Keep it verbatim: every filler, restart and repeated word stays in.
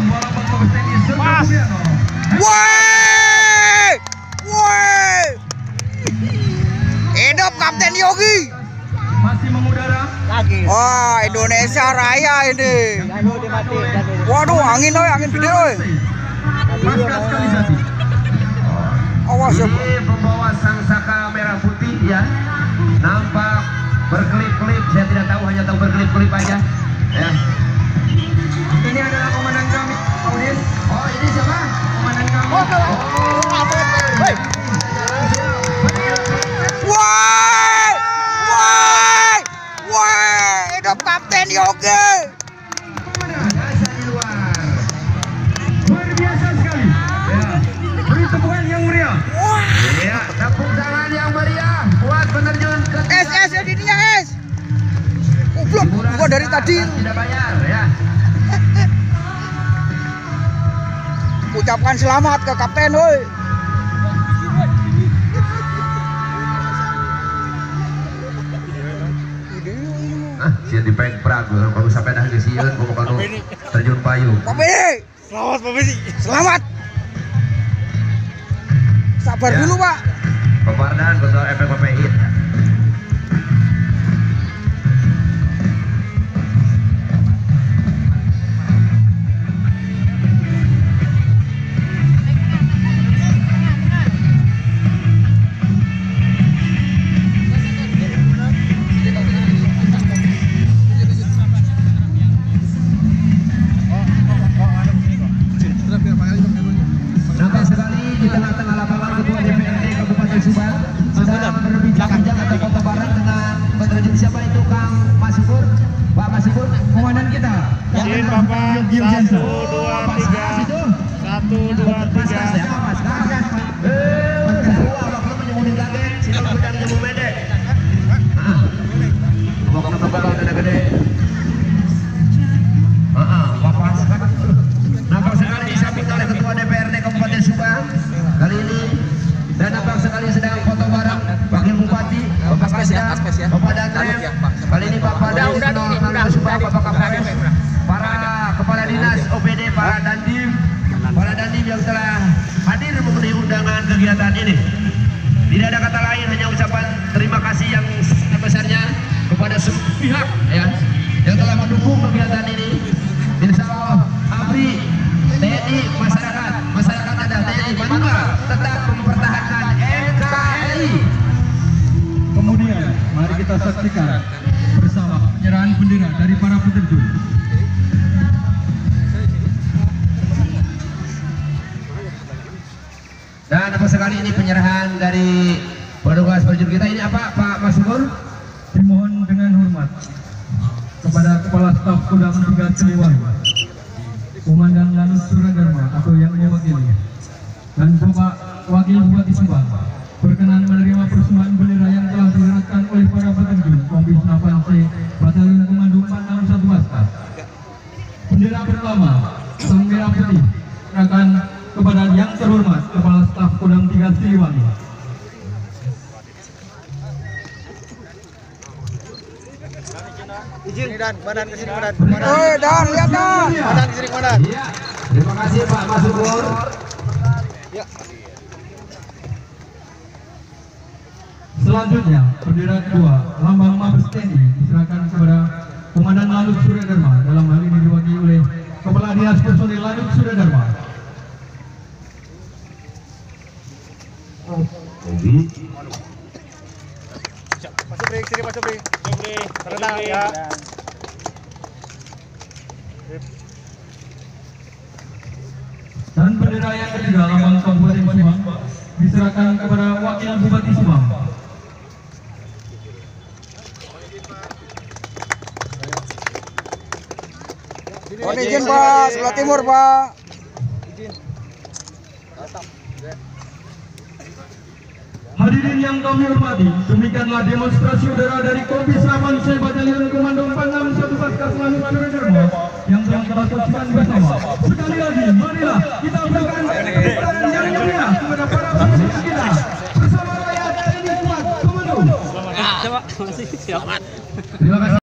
Mas. Woi! Woi! Hidup Kapten Yogi. Masih mengudara. Lagi. Wah, Indonesia Raya ini. Waduh, angin oi, angin gede oi. Pasca sekalisasi. Awas ya. Ini pembawa sang saka merah putih ya. Nampak berkelip-kelip, saya tidak tahu, hanya tahu berkelip-kelip aja. Ya. Ini adalah komandan kami, Audin. Oh, ini siapa? Komandan kami. Woi! Woi! Woi! Hidup Kapten Yogi. Biasa di luar. Luar biasa sekali. Ya. Beri tepukan yang meriah. Wah! Ya, tepuk tangan yang meriah buat penerjun ke Es, es, ya dininya es. Goblok, gua dari tadi. tidak bayar ya. Ucapkan selamat ke Kapten, woi. Ah, sian dipeng prag, kalau sampai dah ke sieun pokoknya terjun payung. Pak Beni. Selamat Pak Beni. Selamat. Sabar Ya. dulu, Pak. Pepardan Ketua F P P I. Nampak sekali di tengah-tengah lapangan Ketua D P R D Kabupaten Subang sedang berbincang-bincang atau foto bareng dengan penerjun siapa itu Kang Masipur. Pak Masipur, komandan kita. Izin Bapak, satu, dua, tiga. Satu, dua, tiga. Nampak sekali disambut oleh Ketua D P R D Kabupaten Subang kali ini, dan nampak sekali sedang foto bareng Wakil Bupati, Bapak Kasda, Bapak Danrem, kali ini Bapak Dari Subang, Bapak Kapolres, para kepala dinas O P D, para dandim, para dandim yang telah hadir memenuhi undangan kegiatan ini. Tidak ada kata lain, hanya ucapan terima kasih yang sebesarnya kepada semua pihak ya yang telah mendukung kegiatan ini. Insya Allah ABRI, T N I, masyarakat, masyarakat ada T N I Manunggal tetap mempertahankan N K R I. Kemudian, mari kita saksikan bersama penyerahan bendera dari para peterjun. Dan apa sekali ini penyerahan dari petugas penerjun kita ini apa Pak Mas Sukur? Dimohon dengan hormat kepada Kepala Staf Kodam tiga Siliwangi, Komandan Lanut Suradarma atau yang mewakili, dan Bapak Wakil Bupati Subang berkenan menerima persembahan bendera yang telah diserahkan oleh para peterjun Kombis delapan C Batalion Komando empat enam satu Baskar. Bendera pertama, sang merah putih, serahkan kepada yang terhormat Kepala Staf Kodam tiga Siliwangi. Izin dan badan ke sini badan. Eh, Dan, lihat Dan. Badan ke sini badan. Iya. Terima kasih Pak Mas Sukur. Ya. Selanjutnya, bendera kedua, lambang Mabes T N I diserahkan kepada Komandan Lanut Suradarma, dalam hal ini diwakili oleh Kepala Dinas Personil Lanut Suradarma. Pak Supri, sini Pak Supri. Supri, renang ya. Dan bendera yang ketiga, lambang Kabupaten Subang, diserahkan kepada Wakil Bupati Subang. Mohon izin, Pak. Sebelah timur, Pak. Hadirin yang kami hormati, demikianlah demonstrasi udara dari Kombis delapan C Batalion Komando empat enam satu Baskar Lanut Suradarma yang telah kita saksikan bersama. Sekali lagi, marilah kita berikan tepuk yang meriah kepada para peserta kita bersama rakyat T N I Kuat Komando. Selamat. Terima kasih. Selamat. Terima kasih.